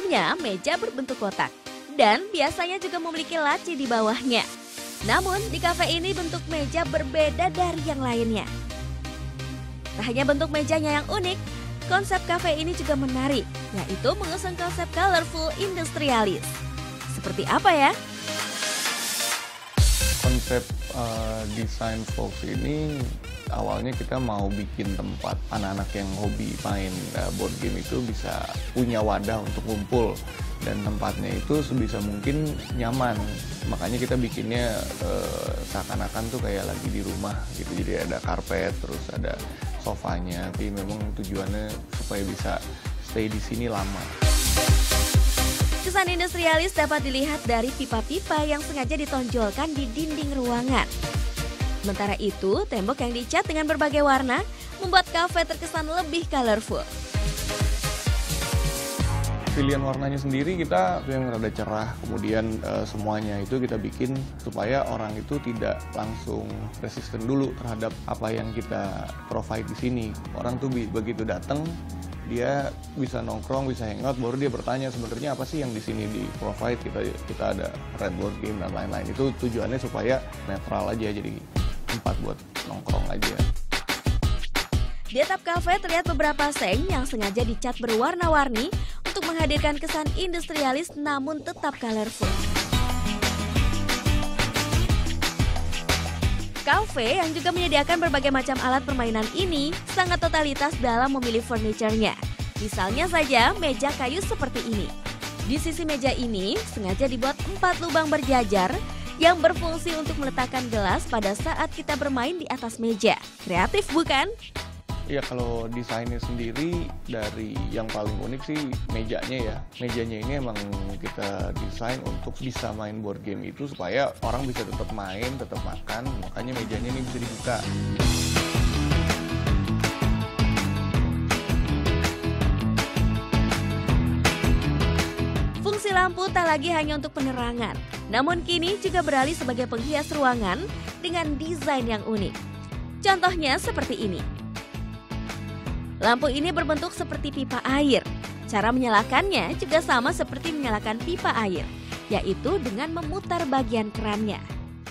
Umumnya meja berbentuk kotak dan biasanya juga memiliki laci di bawahnya. Namun di kafe ini bentuk meja berbeda dari yang lainnya. Tak hanya bentuk mejanya yang unik, konsep kafe ini juga menarik, yaitu mengusung konsep colorful industrialis. Seperti apa ya? Konsep desain Fox ini awalnya kita mau bikin tempat anak-anak yang hobi main board game itu bisa punya wadah untuk kumpul, dan tempatnya itu sebisa mungkin nyaman. Makanya kita bikinnya seakan-akan tuh kayak lagi di rumah gitu. Jadi ada karpet, terus ada sofanya. Tapi memang tujuannya supaya bisa stay di sini lama. Kesan industrialis dapat dilihat dari pipa-pipa yang sengaja ditonjolkan di dinding ruangan. Sementara itu, tembok yang dicat dengan berbagai warna membuat kafe terkesan lebih colorful. Pilihan warnanya sendiri kita yang rada cerah, kemudian semuanya itu kita bikin supaya orang itu tidak langsung resisten dulu terhadap apa yang kita provide di sini. Orang tuh begitu datang, dia bisa nongkrong, bisa hangout, baru dia bertanya sebenarnya apa sih yang di sini di provide. Kita ada red board game dan lain-lain. Itu tujuannya supaya netral aja, jadi tempat buat nongkrong aja. Di atap kafe terlihat beberapa seng yang sengaja dicat berwarna-warni untuk menghadirkan kesan industrialis namun tetap colorful. Kafe yang juga menyediakan berbagai macam alat permainan ini sangat totalitas dalam memilih furniturnya. Misalnya saja meja kayu seperti ini. Di sisi meja ini sengaja dibuat 4 lubang berjajar yang berfungsi untuk meletakkan gelas pada saat kita bermain di atas meja. Kreatif bukan? Ya kalau desainnya sendiri dari yang paling unik sih mejanya ya. Mejanya ini emang kita desain untuk bisa main board game itu supaya orang bisa tetap main, tetap makan. Makanya mejanya ini bisa dibuka. Fungsi lampu tak lagi hanya untuk penerangan, namun kini juga beralih sebagai penghias ruangan dengan desain yang unik. Contohnya seperti ini. Lampu ini berbentuk seperti pipa air. Cara menyalakannya juga sama seperti menyalakan pipa air, yaitu dengan memutar bagian kerannya.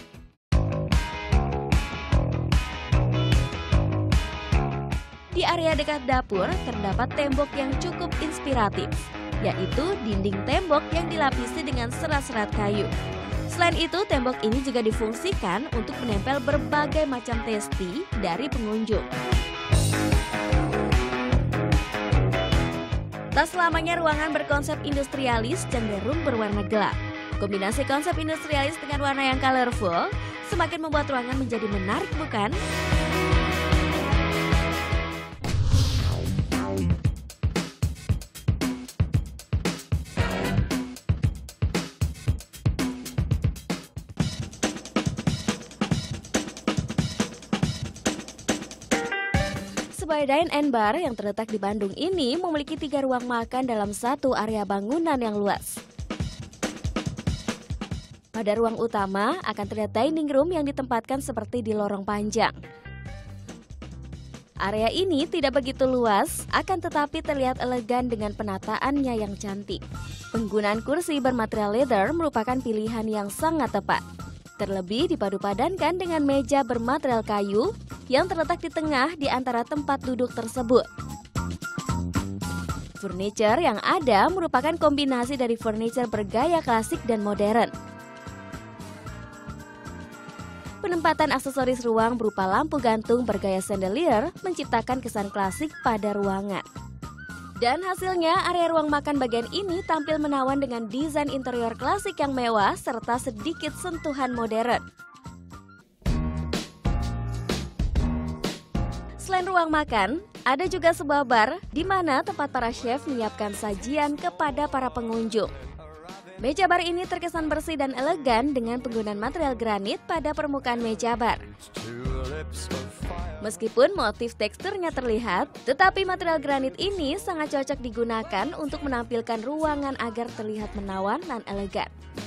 Di area dekat dapur terdapat tembok yang cukup inspiratif, yaitu dinding tembok yang dilapisi dengan serat-serat kayu. Selain itu, tembok ini juga difungsikan untuk menempel berbagai macam testi dari pengunjung. Tak selamanya ruangan berkonsep industrialis cenderung berwarna gelap. Kombinasi konsep industrialis dengan warna yang colorful semakin membuat ruangan menjadi menarik, bukan? Sebuah dine and bar yang terletak di Bandung ini memiliki 3 ruang makan dalam satu area bangunan yang luas. Pada ruang utama akan terlihat dining room yang ditempatkan seperti di lorong panjang. Area ini tidak begitu luas, akan tetapi terlihat elegan dengan penataannya yang cantik. Penggunaan kursi bermaterial leather merupakan pilihan yang sangat tepat. Terlebih dipadu-padankan dengan meja bermaterial kayu yang terletak di tengah di antara tempat duduk tersebut. Furniture yang ada merupakan kombinasi dari furniture bergaya klasik dan modern. Penempatan aksesoris ruang berupa lampu gantung bergaya chandelier menciptakan kesan klasik pada ruangan. Dan hasilnya, area ruang makan bagian ini tampil menawan dengan desain interior klasik yang mewah serta sedikit sentuhan modern. Selain ruang makan, ada juga sebuah bar di mana tempat para chef menyiapkan sajian kepada para pengunjung. Meja bar ini terkesan bersih dan elegan dengan penggunaan material granit pada permukaan meja bar. Meskipun motif teksturnya terlihat, tetapi material granit ini sangat cocok digunakan untuk menampilkan ruangan agar terlihat menawan dan elegan.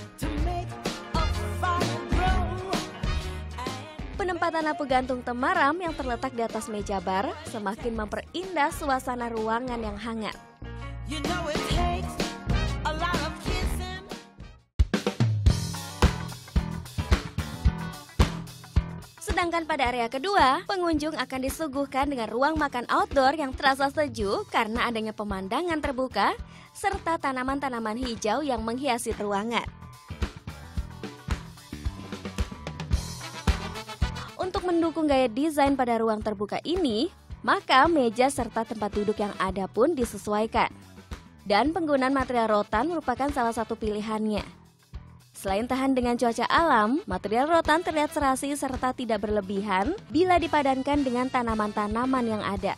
Penempatan lampu gantung temaram yang terletak di atas meja bar semakin memperindah suasana ruangan yang hangat. Sedangkan pada area kedua, pengunjung akan disuguhkan dengan ruang makan outdoor yang terasa sejuk karena adanya pemandangan terbuka serta tanaman-tanaman hijau yang menghiasi ruangan. Untuk mendukung gaya desain pada ruang terbuka ini, maka meja serta tempat duduk yang ada pun disesuaikan. Dan penggunaan material rotan merupakan salah satu pilihannya. Selain tahan dengan cuaca alam, material rotan terlihat serasi serta tidak berlebihan bila dipadankan dengan tanaman-tanaman yang ada.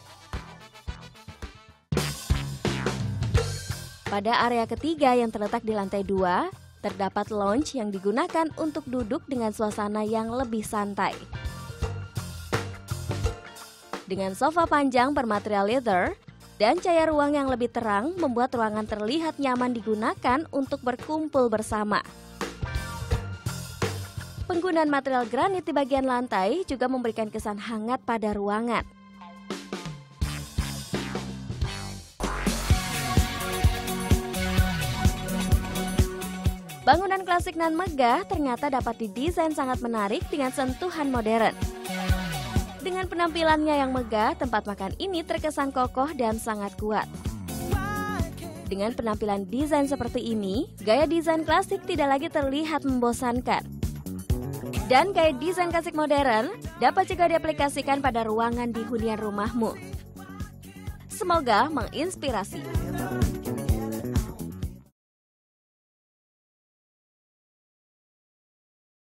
Pada area ketiga yang terletak di lantai 2, terdapat lounge yang digunakan untuk duduk dengan suasana yang lebih santai. Dengan sofa panjang bermaterial leather dan cahaya ruang yang lebih terang membuat ruangan terlihat nyaman digunakan untuk berkumpul bersama. Penggunaan material granit di bagian lantai juga memberikan kesan hangat pada ruangan. Bangunan klasik nan megah ternyata dapat didesain sangat menarik dengan sentuhan modern. Dengan penampilannya yang megah, tempat makan ini terkesan kokoh dan sangat kuat. Dengan penampilan desain seperti ini, gaya desain klasik tidak lagi terlihat membosankan. Dan gaya desain klasik modern dapat juga diaplikasikan pada ruangan di hunian rumahmu. Semoga menginspirasi.